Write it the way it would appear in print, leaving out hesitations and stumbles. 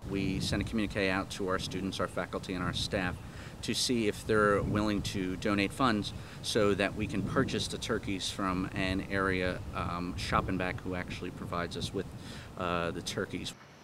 We send a communique out to our students, our faculty, and our staff to see if they're willing to donate funds so that we can purchase the turkeys from an area shop and back who actually provides us with the turkeys.